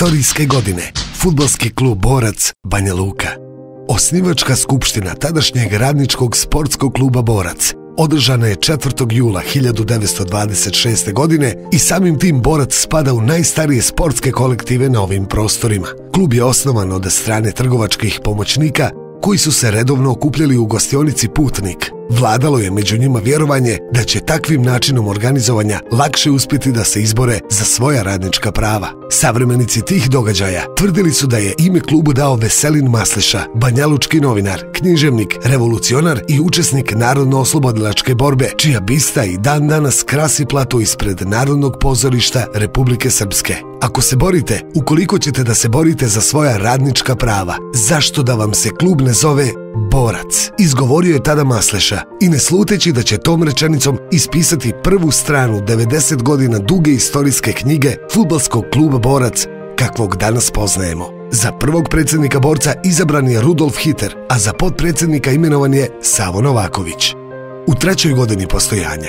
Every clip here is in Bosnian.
istorijske godine. Fudbalski klub Borac, Banja Luka. Osnivačka skupština tadašnjeg radničkog sportskog kluba Borac održana je 4. jula 1926. godine i samim tim Borac spada u najstarije sportske kolektive na ovim prostorima. Klub je osnovan od strane trgovačkih pomoćnika koji su se redovno okupljali u gostionici Putnik. Vladalo je među njima vjerovanje da će takvim načinom organizovanja lakše uspjeti da se izbore za svoja radnička prava. Savremenici tih događaja tvrdili su da je ime klubu dao Veselin Masliša, banjalučki novinar, književnik, revolucionar i učesnik narodno-oslobodilačke borbe, čija bista i dan danas krasi plato ispred Narodnog pozorišta Republike Srpske. Ako se borite, ukoliko ćete da se borite za svoja radnička prava, zašto da vam se klub ne zove Borac? Izgovorio je tada Masleša i ne sluteći da će tom rečenicom ispisati prvu stranu 90 godina duge istorijske knjige fudbalskog kluba Borac kakvog danas poznajemo. Za prvog predsjednika Borca izabran je Rudolf Hiter, a za potpredsjednika imenovan je Savo Novaković. U trećoj godini postojanja,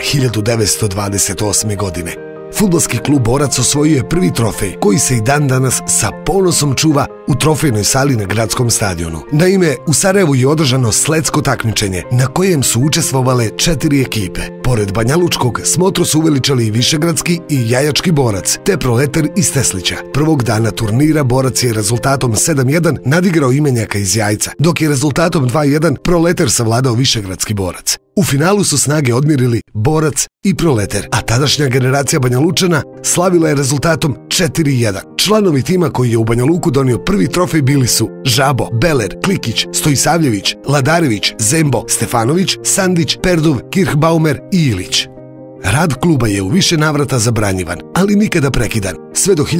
1928. godine, fudbalski klub Borac osvojio je prvi trofej koji se i dan danas sa ponosom čuva u trofejnoj sali na gradskom stadionu. Naime, u Sarajevu je održano sledsko takmičenje na kojem su učestvovale 4 ekipe. Pored banjalučkog, smotru su uveličali i Višegradski i Jajački Borac, te Proleter iz Teslića. Prvog dana turnira Borac je rezultatom 7-1 nadigrao imenjaka iz Jajca, dok je rezultatom 2-1 Proleter savladao Višegradski Borac. U finalu su snage odmirili Borac i Proleter, a tadašnja generacija Banjalučana slavila je rezultatom 4-1. Članovi tima koji je u Banja Luku donio prvi trofej bili su Žabo, Beler, Klikić, Stojisavljević, Ladarević, Zembo, Stefanović, Sandić, Perdov, Kirchbaumer i Ilić. Rad kluba je u više navrata zabranjivan, ali nikada prekidan, sve do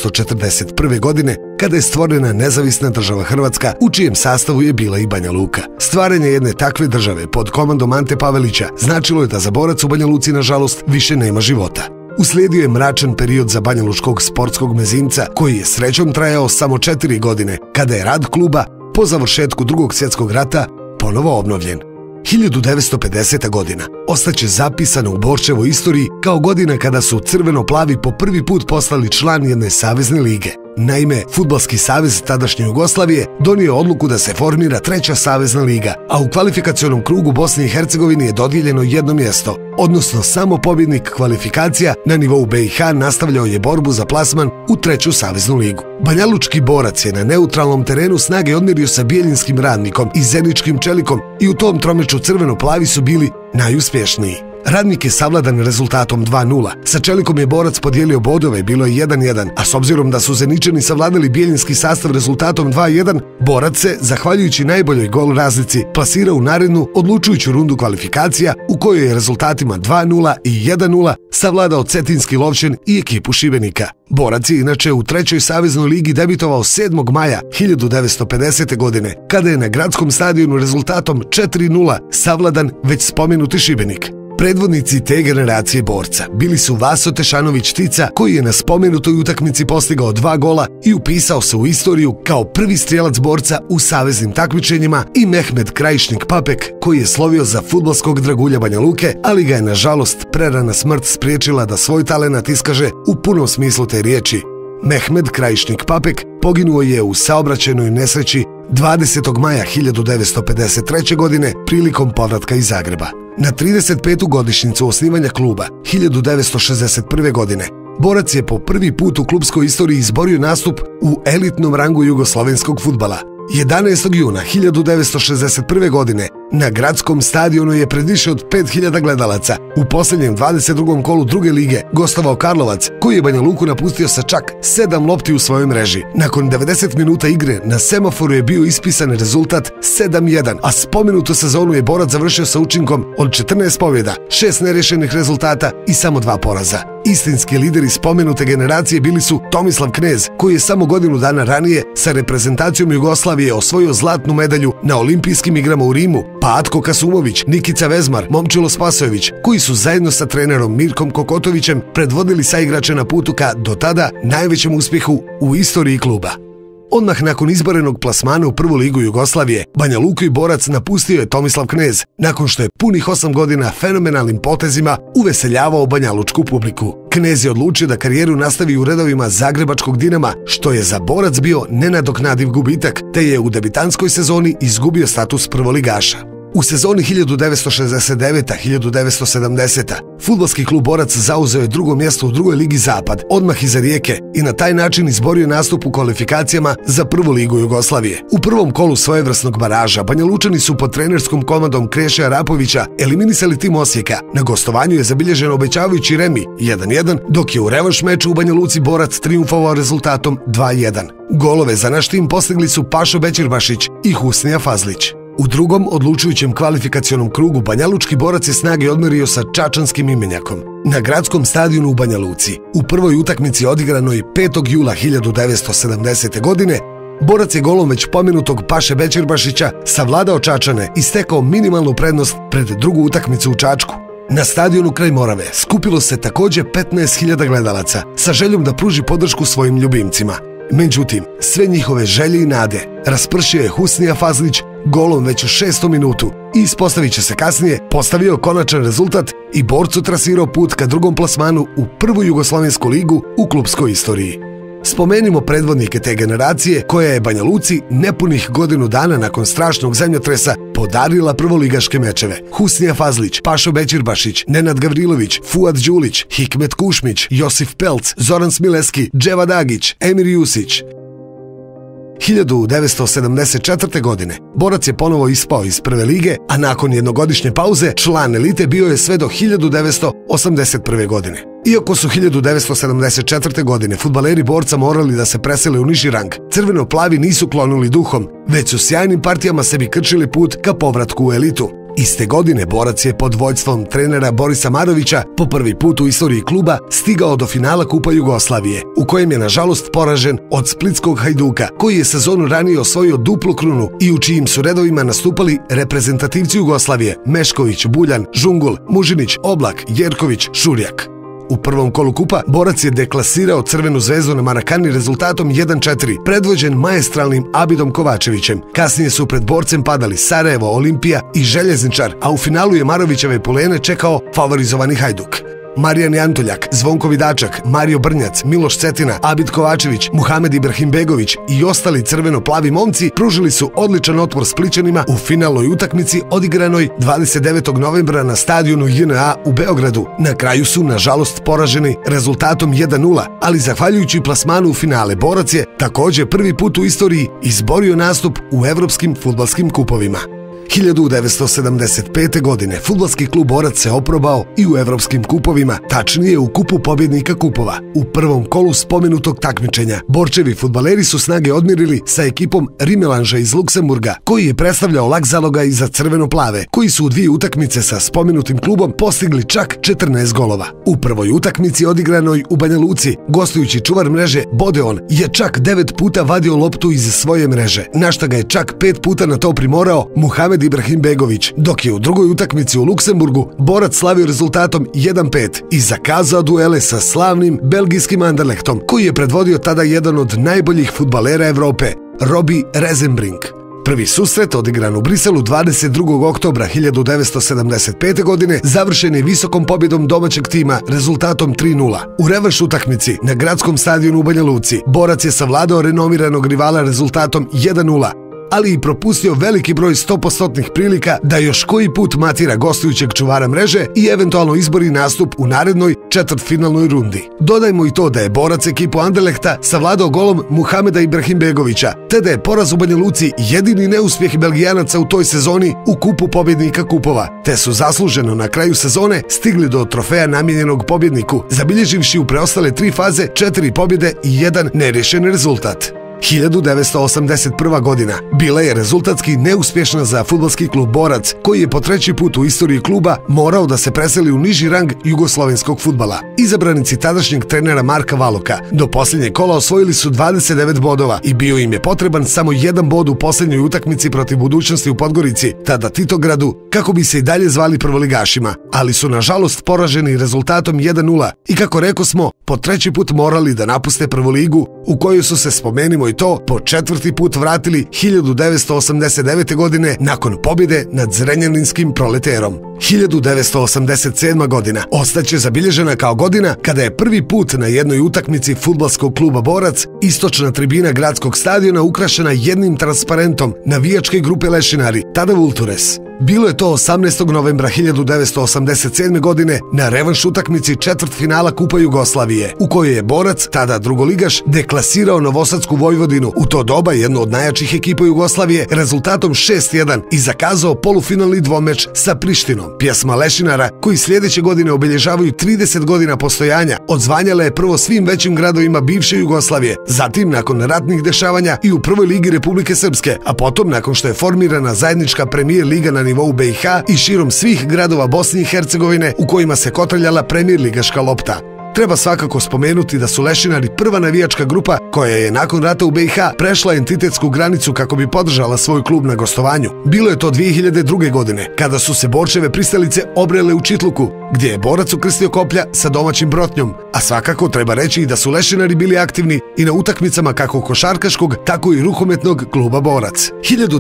1941. godine, kada je stvorena nezavisna država Hrvatska, u čijem sastavu je bila i Banja Luka. Stvaranje jedne takve države pod komandom Ante Pavelića značilo je da za Borac u Banja Luci, nažalost, više nema života. Uslijedio je mračan period za banjalučkog sportskog mezimca, koji je srećom trajao samo 4 godine, kada je rad kluba, po završetku Drugog svjetskog rata, ponovo obnovljen. 1950. godina ostaće zapisana u Borčevoj istoriji kao godina kada su crveno-plavi po prvi put postali član jedne savezne lige. Naime, Fudbalski savez tadašnje Jugoslavije donio odluku da se formira treća savezna liga, a u kvalifikacionom krugu Bosni i Hercegovini je dodijeljeno jedno mjesto, odnosno samo pobjednik kvalifikacija na nivou BiH nastavljao je borbu za plasman u treću saveznu ligu. Banjalučki Borac je na neutralnom terenu snage odmjerio sa Bijeljinskim Radnikom i Zeničkim Čelikom i u tom tromeču crveno-plavi su bili najuspješniji. Radnik je savladan rezultatom 2-0. Sa Čelikom je Borac podijelio bodove, bilo je 1-1, a s obzirom da su Zeničani savladali bijeljinski sastav rezultatom 2-1, Borac se, zahvaljujući najboljoj gol razlici, plasirao u narednu odlučujuću rundu kvalifikacija u kojoj je rezultatima 2-0 i 1-0 savladao Cetinski Lovćen i ekipu Šibenika. Borac je inače u trećoj saveznoj ligi debitovao 7. maja 1950. godine, kada je na gradskom stadionu rezultatom 4-0 savladan već spomenuti Šibenik. Predvodnici te generacije Borca bili su Vaso Tešanović Tica, koji je na spomenutoj utakmici postigao 2 gola i upisao se u istoriju kao prvi strijelac Borca u saveznim takmičenjima, i Mehmed Krajišnik Papek, koji je slovio za fudbalskog dragulja Banja Luke, ali ga je nažalost prerana smrt spriječila da svoj talenat iskaže u punom smislu te riječi. Mehmed Krajišnik Papek poginuo je u saobraćajnoj nesreći 20. maja 1953. godine prilikom povratka iz Zagreba. Na 35. godišnjicu osnivanja kluba 1961. godine Borac je po prvi put u klubskoj istoriji izborio nastup u elitnom rangu jugoslovenskog fudbala. 11. juna 1961. godine na gradskom stadionu je pred više od 5000 gledalaca u posljednjem 22. kolu druge lige gostovao Karlovac, koji je Banja Luku napustio sa čak 7 lopti u svojoj mreži. Nakon 90 minuta igre na semaforu je bio ispisan rezultat 7-1, a spomenutu sezonu je Borac završio sa učinkom od 14 pobjeda, 6 nerješenih rezultata i samo 2 poraza. Istinski lideri spomenute generacije bili su Tomislav Knez, koji je samo godinu dana ranije sa reprezentacijom Jugoslavije osvojio zlatnu medalju na olimpijskim igrama u Rimu, pa Atko Kasumović, Nikica Vezmar, Momčilo Spasojević, koji su zajedno sa trenerom Mirkom Kokotovićem predvodili saigrače na putu ka do tada najvećem uspjehu u istoriji kluba. Odmah nakon izborenog plasmana u prvu ligu Jugoslavije, Banja Luku i Borac napustio je Tomislav Knez, nakon što je punih 8 godina fenomenalnim potezima uveseljavao banjalučku publiku. Knez je odlučio da karijeru nastavi u redovima zagrebačkog Dinama, što je za Borac bio nenadoknadiv gubitak, te je u debitanskoj sezoni izgubio status prvoligaša. U sezoni 1969-1970 fudbalski klub Borac zauzeo je drugo mjesto u drugoj ligi Zapad, odmah iza Rijeke, i na taj način izborio nastup u kvalifikacijama za prvu ligu Jugoslavije. U prvom kolu svojevrsnog baraža Banjalučani su pod trenerskom komandom Kreše Arapovića eliminisali tim Osijeka. Na gostovanju je zabilježen obećavajući remi 1:1, dok je u revanš meču u Banja Luci Borac trijumfovao rezultatom 2:1. Golove za naš tim postigli su Pašo Bećirbašić i Husnija Fazlić. U drugom odlučujućem kvalifikacionom krugu banjalučki Borac je snage odmerio sa čačanskim imenjakom. Na gradskom stadionu u Banja Luci, u prvoj utakmici odigranoj 5. jula 1970. godine, Borac je golom već pomenutog Paše Bećirbašića savladao Čačane i stekao minimalnu prednost pred drugu utakmicu u Čačku. Na stadionu kraj Morave skupilo se također 15.000 gledalaca sa željom da pruži podršku svojim ljubimcima. Međutim, sve njihove želje i nade raspršio je Husnija Fazlić golom već u 6. minutu i, ispostavit će se kasnije, postavio konačan rezultat i Borcu trasirao put ka drugom plasmanu u prvu jugoslovensku ligu u klupskoj istoriji. Spomenimo predvodnike te generacije koja je Banja Luci nepunih godinu dana nakon strašnog zemljotresa podarila prvoligaške mečeve. Husnija Fazlić, Pašo Bećirbašić, Nenad Gavrilović, Fuad Đulić, Hikmet Kušmić, Josif Pelc, Zoran Smileski, Dževa Dagić, Emir Jusić. 1974. godine Borac je ponovo ispao iz prve lige, a nakon jednogodišnje pauze član elite bio je sve do 1981. godine. Iako su 1974. godine fudbaleri Borca morali da se presele u niži rang, crveno-plavi nisu klonuli duhom, već su sjajnim partijama sebi krčili put ka povratku u elitu. Iste godine Borac je pod vođstvom trenera Borisa Marovića po prvi put u istoriji kluba stigao do finala Kupa Jugoslavije, u kojem je nažalost poražen od splitskog Hajduka, koji je sezonu ranije osvojio duplu krunu i u čijim su redovima nastupali reprezentativci Jugoslavije Mešković, Buljan, Žungul, Mužinić, Oblak, Jerković, Šurjak. U prvom kolu kupa Borac je deklasirao Crvenu zvezdu na Marakani rezultatom 1:4, predvođen maestralnim Abidom Kovačevićem. Kasnije su pred Borcem padali Sarajevo, Olimpija i Željezničar, a u finalu je Marovićeve polene čekao favorizovani Hajduk. Marijan Jantuljak, Zvonko Vidačak, Mario Brnjac, Miloš Cetina, Abid Kovačević, Muhamed Ibrahimbegović i ostali crveno-plavi momci pružili su odličan otpor Splićanima u finalnoj utakmici odigranoj 29. novembra na stadionu JNA u Beogradu. Na kraju su, nažalost, poraženi rezultatom 1:0, ali zahvaljujući plasmanu u finale Borac je također prvi put u istoriji izborio nastup u evropskim fudbalskim kupovima. 1975. godine fudbalski klub Borac se oprobao i u evropskim kupovima, tačnije u kupu pobjednika kupova. U prvom kolu spomenutog takmičenja Borčevi fudbaleri su snage odmirili sa ekipom Rimelanža iz Luksemburga, koji je predstavljao lak zalogaj za crveno-plave, koji su u dvije utakmice sa spomenutim klubom postigli čak 14 golova. U prvoj utakmici odigranoj u Banja Luci, gostujući čuvar mreže Bodeon je čak 9 puta vadio loptu iz svoje mreže, na šta ga je čak 5 puta na to primorao Muhamed Ibrahimbegović, dok je u drugoj utakmici u Luksemburgu Borac slavio rezultatom 1:5 i zakazao duele sa slavnim belgijskim Anderlechtom, koji je predvodio tada jedan od najboljih fudbalera Evrope, Robbie Rezenbrink. Prvi susret, odigran u Briselu 22. oktobra 1975. godine, završen je visokom pobjedom domaćeg tima rezultatom 3:0. U revanš utakmici na gradskom stadionu u Banja Luci Borac je savladao renomiranog rivala rezultatom 1:0, ali i propustio veliki broj 100% prilika da još koji put matira gostujućeg čuvara mreže i eventualno izbori nastup u narednoj četvrtfinalnoj rundi. Dodajmo i to da je Borac ekipu Anderlechta savladao golom Muhameda Ibrahimbegovića, te da je poraz u Banja Luci jedini neuspjeh Belgijanaca u toj sezoni u kupu pobjednika kupova, te su zasluženo na kraju sezone stigli do trofeja namijenjenog pobjedniku, zabilježivši u preostale 3 faze 4 pobjede i 1 nerješen rezultat. 1981. godina bila je rezultatski neuspješna za fudbalski klub Borac, koji je po treći put u istoriji kluba morao da se preseli u niži rang jugoslovenskog fudbala. Izabranici tadašnjeg trenera Marka Valoka do posljednjeg kola osvojili su 29 bodova i bio im je potreban samo 1 bod u posljednjoj utakmici protiv Budućnosti u Podgorici, tada Titogradu, kako bi se i dalje zvali prvoligašima, ali su nažalost poraženi rezultatom 1:0 i, kako rekosmo, po treći put morali da napuste prvu ligu, u kojoj su se, spomenimo, Borčevo i to po četvrti put vratili 1989. godine nakon pobjede nad Zrenjaninskim Proleterom. 1987. godina ostaće zabilježena kao godina kada je prvi put na jednoj utakmici fudbalskog kluba Borac istočna tribina gradskog stadiona ukrašena jednim transparentom navijačke grupe Lešinari, tada Vultures. Bilo je to 18. novembra 1987. godine na revanš utakmici četvrtfinala Kupa Jugoslavije, u kojoj je Borac, tada drugoligaš, deklasirao Novosadsku Vojvodinu, u to doba jednu od najjačih ekipa Jugoslavije, rezultatom 6:1 i zakazao polufinalni dvomeč sa Prištinom. Pjesma Lešinara, koji sljedeće godine obilježavaju 30 godina postojanja, odzvanjala je prvo svim većim gradovima bivše Jugoslavije, zatim nakon ratnih dešavanja i u prvoj ligi Republike Srpske, a potom nakon što je formirana zajednička Premier liga na nivou BiH i širom svih gradova Bosne i Hercegovine u kojima se kotrljala Premier ligaška lopta. Treba svakako spomenuti da su Lešinari prva navijačka grupa koja je nakon rata u BiH prešla entitetsku granicu kako bi podržala svoj klub na gostovanju. Bilo je to 2002. godine, kada su se Borčeve pristalice obrele u Čitluku, gdje je Borac ukrstio koplja sa domaćim Brotnjom, a svakako treba reći i da su Lešinari bili aktivni i na utakmicama kako košarkaškog, tako i rukometnog kluba Borac.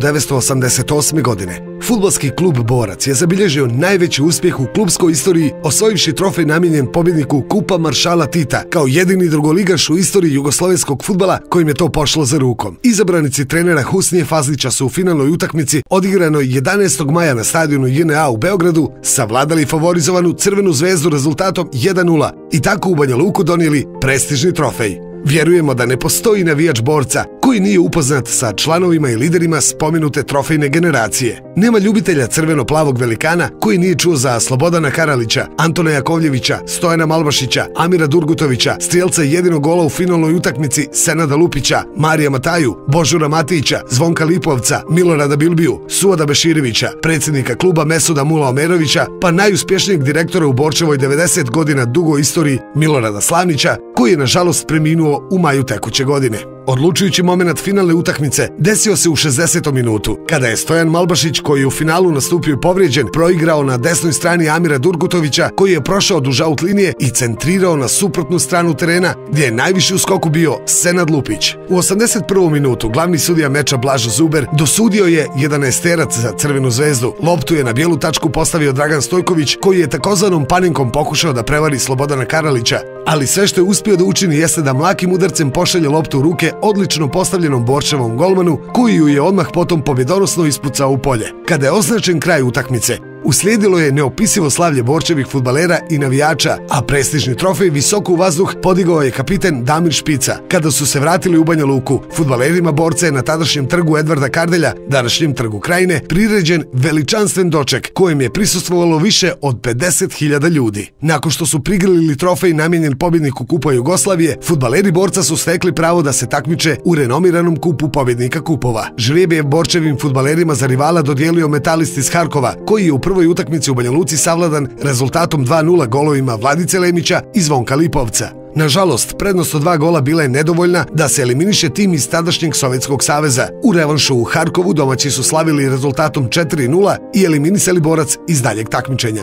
1988. godine fudbalski klub Borac je zabilježio najveći uspjeh u klubskoj istoriji, osvojivši trofej namijenjen pobjedniku Kupa Maršala Tita kao jedini drugoligaš u istoriji jugoslovenskog fudbala kojim je to pošlo za rukom. Izabranici trenera Husnije Fazlića su u finalnoj utakmici odigranoj 11. maja na stadionu JNA u Beogradu savladali favorizovanu Crvenu zvezdu rezultatom 1:0 i tako u Banja Luku donijeli prestižni trofej. Vjerujemo da ne postoji navijač Borca koji nije upoznat sa članovima i liderima spomenute trofejne generacije. Nema ljubitelja crveno-plavog velikana koji nije čuo za Slobodana Karalića, Antona Jakovljevića, Stojana Malbašića, Amira Durgutovića, strijelca jedinog gola u finalnoj utakmici Senada Lupića, Marija Mataju, Božura Matića, Zvonka Lipovca, Milorada Bilbiju, Suada Beširevića, predsjednika kluba Mesuda Mula Omerovića, pa najuspješnijeg direktora u Borčevoj 90 godina dugoj istoriji Milorada Slavnića, koji je nažalost preminuo u maju tekuće godine. Odlučujući moment finalne utakmice desio se u 60. minutu, kada je Stojan Malbašić, koji je u finalu nastupio povrijeđen, proigrao na desnoj strani Amira Durgutovića, koji je prošao duž aut linije i centrirao na suprotnu stranu terena, gdje je najviši u skoku bio Senad Lupić. U 81. minutu glavni sudija meča Blažo Zuber dosudio je 11-terac za Crvenu zvezdu. Loptu je na bijelu tačku postavio Dragan Stojković, koji je takozvanom paninkom pokušao da prevari Slobodana Karalića, ali sve što je uspio da učini jeste da mlakim udarcem pošalje loptu u ruke odlično postavljenom Borčevom golmanu, koji ju je odmah potom pobjedonosno ispucao u polje. Kada je označen kraj utakmice, uslijedilo je neopisivo slavlje Borčevih fudbalera i navijača, a prestižni trofej visoko u vazduh podigao je kapiten Damir Špica. Kada su se vratili u Banja Luku, fudbalerima Borca je na tadašnjem trgu Edvarda Kardelja, današnjem trgu Krajine, priređen veličanstven doček kojem je prisustvovalo više od 50.000 ljudi. Nakon što su prigrlili trofej namijenjen pobjedniku Kupa Jugoslavije, fudbaleri Borca su stekli pravo da se takmiče u renomiranom kupu pobjednika kupova. Žrijeb je Borčevim fudbalerima za rivala dodijelio Metalist iz Harkova, koji je u prvoj utakmici u Banja Luci savladan rezultatom 2:0 golovima Vladice Lemića i Zvonka Lipovca. Nažalost, prednost od 2 gola bila je nedovoljna da se eliminiše tim iz tadašnjeg Sovjetskog saveza. U revanšu u Harkovu domaći su slavili rezultatom 4:0 i eliminisali Borac iz daljeg takmičenja.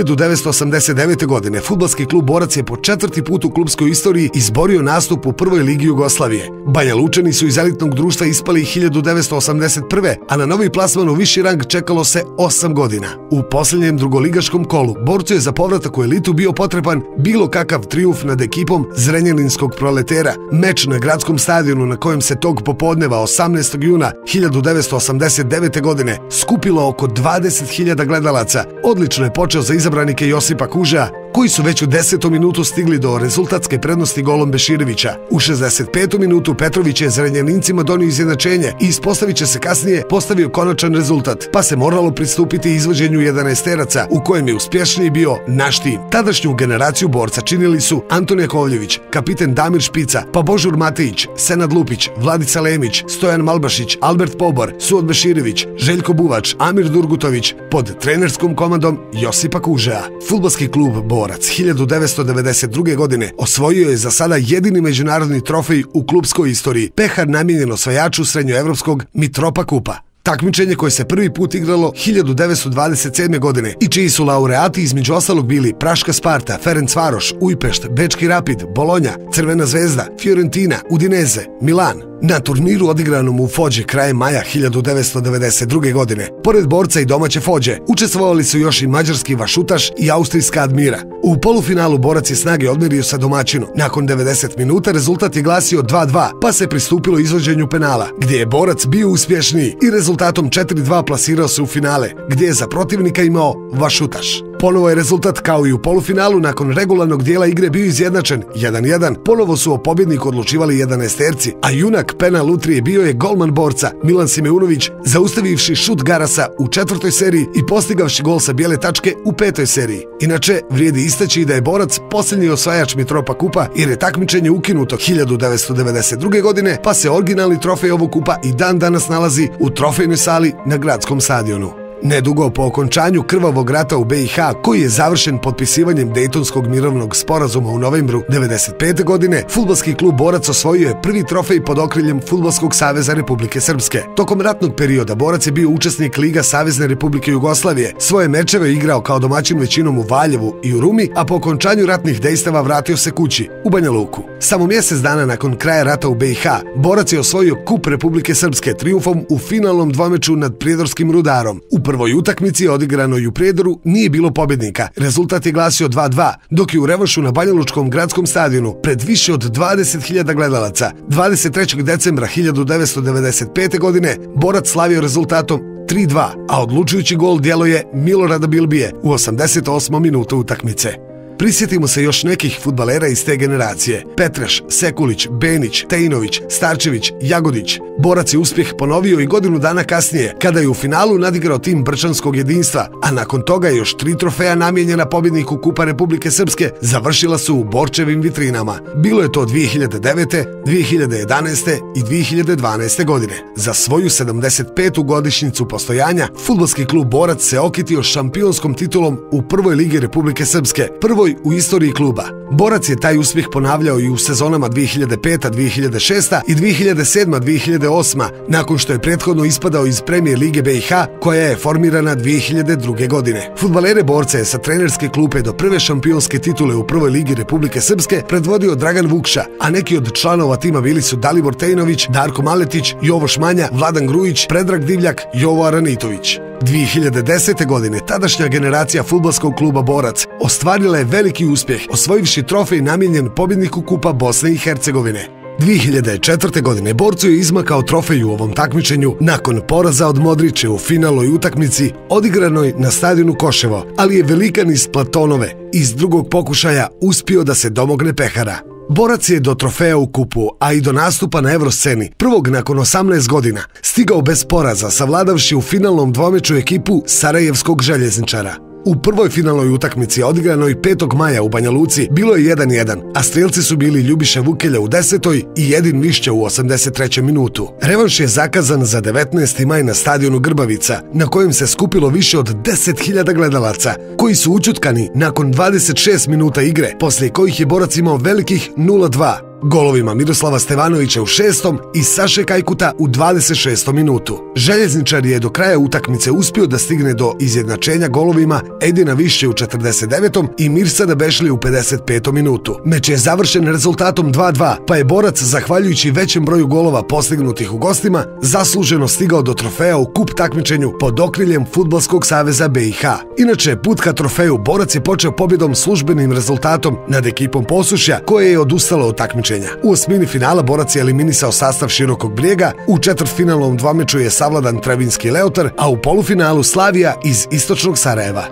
1989. godine fudbalski klub Borac je po četvrti put u klubskoj istoriji izborio nastup u prvoj ligi Jugoslavije. Banja Lučani su iz elitnog društva ispali 1981. a na novi plasman u viši rang čekalo se 8 godina. U posljednjem drugoligaškom kolu Borcu je za povratak u elitu bio potreban bilo kakav trijumf nad ekipom Zrenjaninskog Proletera. Meč na gradskom stadionu na kojem se tog popodneva 18. juna 1989. godine skupilo oko 20.000 gledalaca odlično je počeo za izabranike Josipa Kužea, koji su već u 10. minutu stigli do rezultatske prednosti golom Beširevića. U 65. minutu Petrović je Zrenjanincima donio izjednačenje i ispostavit će se kasnije postavio konačan rezultat, pa se moralo pristupiti izvođenju 11-teraca, u kojem je uspješniji bio naš tim. Tadašnju generaciju Borca činili su Anton Jakovljević, kapiten Damir Špica, pa Božur Matić, Senad Lupić, Vladica Lemić, Stojan Malbašić, Albert Pobor, Suad Beširević, Željko Buvač, Amir Durgutović, pod trenerskom komandom Josipa Kužea. Fudbalski klub Borac 1992. godine osvojio je za sada jedini međunarodni trofej u klubskoj istoriji, pehar namijenjen osvajaču srednjoevropskog Mitropa Kupa. Takmičenje koje se prvi put igralo 1927. godine i čiji su laureati između ostalog bili Praška Sparta, Ferencvaroš, Ujpešt, Bečki Rapid, Bolonja, Crvena zvezda, Fiorentina, Udineze, Milan, Na turniru odigranom u Fođi krajem maja 1992. godine, pored borca i domaće Fođe, učestvovali su još i mađarski Vašutaš i austrijska Admira. U polufinalu borac je snage odmerio sa domaćinom. Nakon 90 minuta rezultat je glasio 2:2, pa se pristupilo izvođenju penala, gdje je borac bio uspješniji i rezultatom 4:2 plasirao se u finale, gdje je za protivnika imao Vašutaš. Ponovo je rezultat kao i u polufinalu nakon regularnog dijela igre bio izjednačen 1:1, ponovo su o pobjedniku odlučivali 11-terci, a junak penal lutrije bio je golman borca Milan Simeunović, zaustavivši šut Garasa u 4. seriji i postigavši gol sa bijele tačke u 5. seriji. Inače, vrijedi istaći da je borac posljednji osvajač Mitropa kupa jer je takmičenje ukinuto 1992. godine, pa se originalni trofej ovog kupa i dan danas nalazi u trofejnoj sali na gradskom stadionu. Nedugo po okončanju krvavog rata u BiH, koji je završen potpisivanjem Dejtonskog mirovnog sporazuma u novembru 1995. godine, fudbalski klub Borac osvojio je prvi trofej pod okriljem Fudbalskog saveza Republike Srpske. Tokom ratnog perioda Borac je bio učesnik Liga Savezne Republike Jugoslavije, svoje mečeve igrao kao domaćin većinom u Valjevu i u Rumi, a po okončanju ratnih dejstava vratio se kući, u Banja Luku. Samo mjesec dana nakon kraja rata u BiH, Borac je osvojio Kup Republike Srpske trijumfom u finalnom dvomeču nad Prijedorskim Rudarom. U prvoj utakmici odigranoj u Prijedoru nije bilo pobjednika. Rezultat je glasio 2:2, dok je u revanšu na Banjalučkom gradskom stadionu pred više od 20.000 gledalaca 23. decembra 1995. godine Borac slavio rezultatom 3:2, a odlučujući gol djelo je Milorada Bilbije u 88. minutu utakmice. Prisjetimo se još nekih fudbalera iz te generacije: Petreš, Sekulić, Benić, Tejinović, Starčević, Jagodić. Borac je uspjeh ponovio i godinu dana kasnije, kada je u finalu nadigrao tim Brčanskog jedinstva, a nakon toga još 3 trofeja namijenjena pobjedniku Kupa Republike Srpske završila su u Borčevim vitrinama. Bilo je to 2009., 2011. i 2012. godine. Za svoju 75. godišnjicu postojanja, fudbalski klub Borac se okitio šampionskom titulom u prvoj ligi Republike Srpske, prvoj u istoriji kluba. Borac je taj uspjeh ponavljao i u sezonama 2005-2006 i 2007-2008, nakon što je prethodno ispadao iz Premijer lige BiH, koja je formirana 2002. godine. Fudbalere Borca je sa trenerske klupe do prve šampionske titule u prvoj ligi Republike Srpske predvodio Dragan Vukša, a neki od članova tima bili su Dalibor Tejinović, Darko Maletić, Jovo Šmanja, Vladan Grujić, Predrag Divljak, Jovo Aranitović. 2010. godine tadašnja generacija fudbalskog kluba Borac ostvarila je veliki uspjeh, osvojivši trofej namijenjen pobjedniku Kupa Bosne i Hercegovine. 2004. godine Borcu je izmakao trofej u ovom takmičenju nakon poraza od Modriće u finalnoj utakmici odigranoj na stadionu Koševo, ali je velikan iz Platonove iz drugog pokušaja uspio da se domogne pehara. Borac je do trofeja u kupu, a i do nastupa na Evrosceni, prvog nakon 18 godina, stigao bez poraza, savladavši u finalnom dvomeču ekipu Sarajevskog željezničara. U prvoj finalnoj utakmici odigranoj 5. maja u Banja Luci bilo je 1:1, a strijelci su bili Ljubiša Vukelja u 10. i Edin Mišća u 83. minutu. Revanš je zakazan za 19. maj na stadionu Grbavica, na kojem se skupilo više od 10.000 gledalaca, koji su učutkani nakon 26 minuta igre, poslije kojih je Borac imao velikih 0:2. Golovima Miroslava Stevanovića u 6. i Saše Kajkuta u 26. minutu. Željezničar je do kraja utakmice uspio da stigne do izjednačenja golovima Edina Višće u 49. i Mirsada Bešli u 55. minutu. Meč je završen rezultatom 2:2, pa je Borac, zahvaljujući većem broju golova postignutih u gostima, zasluženo stigao do trofeja u kup takmičenju pod okriljem Fudbalskog saveza BiH. Inače, put ka trofeju Borac je počeo pobjedom službenim rezultatom nad ekipom Posušja, koje je odustalo od takmičenja. U osmini finala Borac je eliminisao sastav Širokog Brijega, u četvrtfinalnom dvomeču je savladan Trebinski Leotar, a u polufinalu Slavija iz istočnog Sarajeva.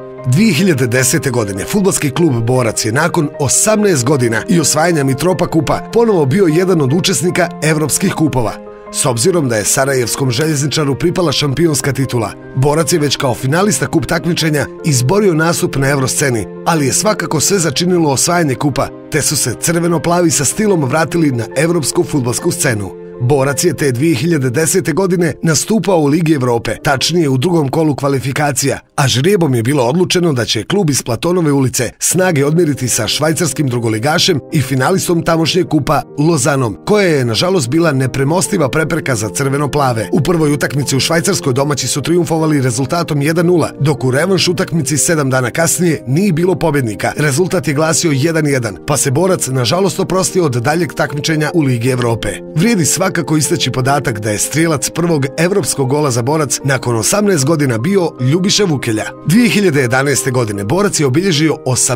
2010. godine fudbalski klub Borac je nakon 18 godina i osvajanja Mitropa kupa ponovo bio jedan od učesnika evropskih kupova. S obzirom da je Sarajevskom željezničaru pripala šampionska titula, Borac je već kao finalista kup takmičenja izborio nastup na Evrosceni, ali je svakako sve začinilo osvajanje kupa, te su se crveno-plavi sa stilom vratili na evropsku fudbalsku scenu. Borac je te 2010. godine nastupao u Ligi Evrope, tačnije u drugom kolu kvalifikacija, a žrijebom je bilo odlučeno da će klub iz Platonove ulice snage odmjeriti sa švajcarskim drugoligašem i finalistom tamošnjeg kupa Lozanom, koja je nažalost bila nepremostiva prepreka za crveno-plave. U prvoj utakmici u Švajcarskoj domaći su trijumfovali rezultatom 1:0, dok u revanš utakmici 7 dana kasnije nije bilo pobjednika. Rezultat je glasio 1:1, pa se Borac nažalost oprostio od daljeg takmičenja u Ligi Evrope. Vrijedi svakako svakako istaći podatak da je strijelac prvog evropskog gola za Borac nakon 18 godina bio Ljubiša Vukelja. 2011. godine Borac je obilježio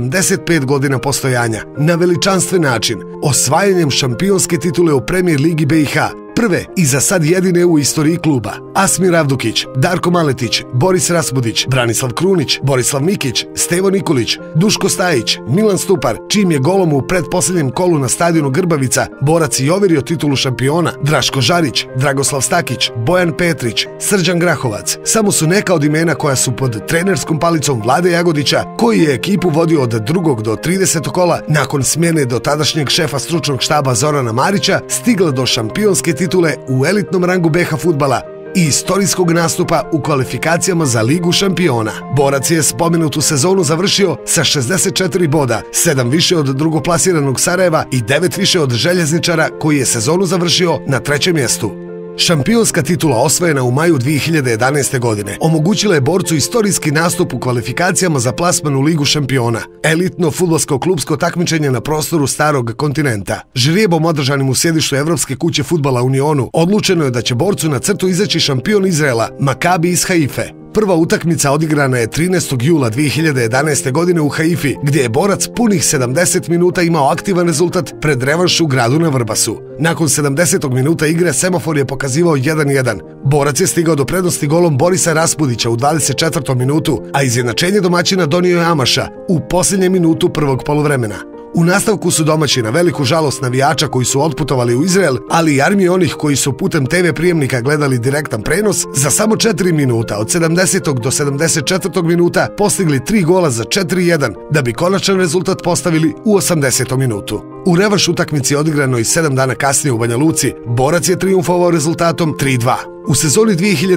85 godina postojanja na veličanstven način, osvajanjem šampionske titule u Premier ligi BiH, prve i za sad jedine u istoriji kluba. Asmir Avdukić, Darko Maletić, Boris Raspudić, Branislav Krunić, Borislav Mikić, Stevo Nikolić, Duško Stajić, Milan Stupar, čijim je golom u pretposljednjem kolu na stadionu Grbavica Borac i ovjerio titulu šampiona, Draško Žarić, Dragoslav Stakić, Bojan Petrić, Srđan Grahovac, samo su neka od imena koja su pod trenerskom palicom Vlade Jagodića, koji je ekipu vodio od 2. do 30. kola nakon smjene do tadašnjeg šefa stručnog štaba Zorana Marića, stigla do šampionske titule u elitnom rangu BiH fudbala i istorijskog nastupa u kvalifikacijama za Ligu šampiona. Borac je spomenutu sezonu završio sa 64 boda, 7 više od drugoplasiranog Sarajeva i 9 više od Željezničara, koji je sezonu završio na 3. mjestu. Šampionska titula osvojena u maju 2011. godine omogućila je Borcu istorijski nastup u kvalifikacijama za plasman u Ligu šampiona, elitno fudbalsko-klubsko takmičenje na prostoru starog kontinenta. Žrijebom održanim u sjedištu Evropske kuće fudbala Unionu odlučeno je da će Borcu na crtu izaći šampion Izraela Makabi iz Haife. Prva utakmica odigrana je 13. jula 2011. godine u Haifi, gdje je Borac punih 70 minuta imao aktivan rezultat pred revanš u gradu na Vrbasu. Nakon 70. minuta igre semafor je pokazivao 1:1. Borac je stigao do prednosti golom Borisa Raspudića u 24. minutu, a izjednačenje domaćina donio je Amaša u posljednjem minutu prvog poluvremena. U nastavku su domaći na veliku žalost navijača koji su otputovali u Izrael, ali i armije onih koji su putem TV prijemnika gledali direktan prenos, za samo 4 minuta od 70. do 74. minuta postigli 3 gola za 4:1, da bi konačan rezultat postavili u 80. minutu. U revanš utakmici odigranoj 7 dana kasnije u Banja Luci, Borac je trijumfovao rezultatom 3:2. U sezoni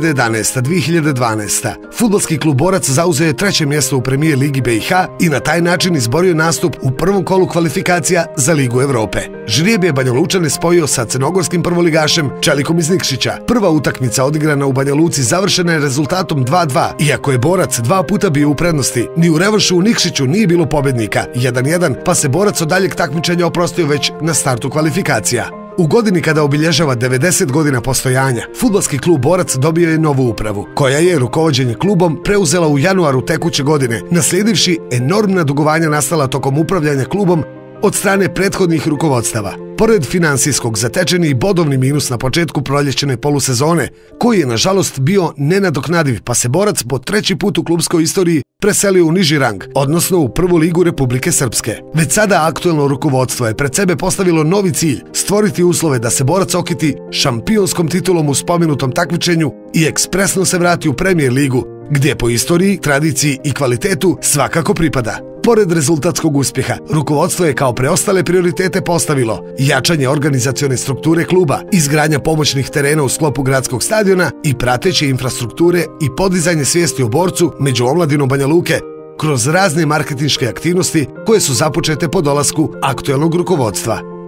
2011-2012 fudbalski klub Borac zauzeo je 3. mjesto u Premier ligi BiH i na taj način izborio nastup u prvom kolu kvalifikacija za Ligu Evrope. Žrijeb je Banja Lučane spojio sa crnogorskim prvoligašem Čelikom iz Nikšića. Prva utakmica odigrana u Banja Luci završena je rezultatom 2:2, iako je Borac 2 puta bio u prednosti. Ni u revanšu u Nikšiću nije bilo pobjednika, 1:1, pa se Borac od daljeg takmičenja oprostio već na startu kvalifikacija. U godini kada obilježava 90 godina postojanja, fudbalski klub Borac dobio je novu upravu, koja je rukovođenje klubom preuzela u januaru tekuće godine, naslijedivši enormna dugovanja nastala tokom upravljanja klubom od strane prethodnih rukovodstava. Pored finansijskog, zatečen je i bodovni minus na početku proljećene polusezone, koji je nažalost bio nenadoknadiv, pa se Borac po 3. put u klubskoj istoriji preselio u niži rang, odnosno u prvu ligu Republike Srpske. Već sada aktuelno rukovodstvo je pred sebe postavilo novi cilj, stvoriti uslove da se Borac okiti šampionskom titulom u spomenutom takmičenju i ekspresno se vrati u Premier ligu, gdje po istoriji, tradiciji i kvalitetu svakako pripada. Pored rezultatskog uspjeha, rukovodstvo je kao preostale prioritete postavilo jačanje organizacione strukture kluba, izgradnja pomoćnih terena u sklopu gradskog stadiona i prateće infrastrukture i podizanje svijesti o Borcu među omladinom Banja Luke kroz razne marketinške aktivnosti koje su započete po dolasku aktuelnog rukovodstva.